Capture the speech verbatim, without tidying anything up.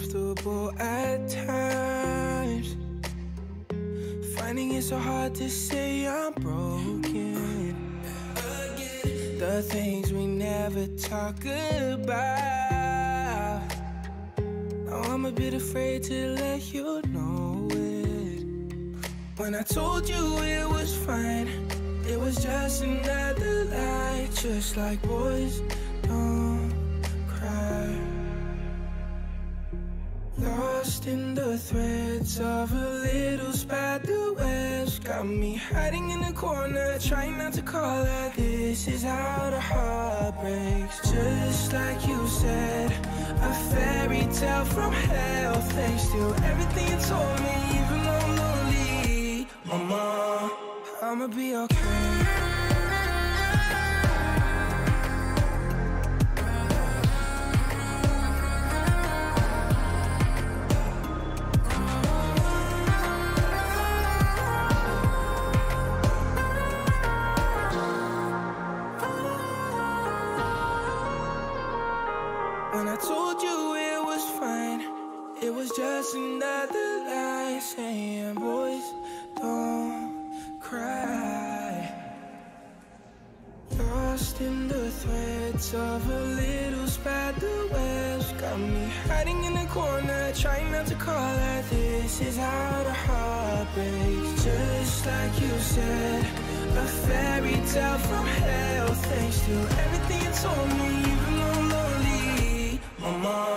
comfortable at times. Finding it so hard to say I'm broken. The things we never talk about. Now I'm a bit afraid to let you know it. When I told you it was fine, it was just another lie. Just like boys don't cry. Lost in the threads of a little spider webs. Got me hiding in the corner, trying not to call her. This is how the heart breaks. Just like you said, a fairy tale from hell. Thanks to everything you told me, even though I'm lonely, mama, I'ma be okay. When I told you it was fine, it was just another lie. Saying boys don't cry. Lost in the threads of a little spider webs. Got me hiding in the corner, trying not to call her. This is how the heart breaks. Just like you said, a fairy tale from hell. Thanks to everything you told me, even though I'm lonely, mama,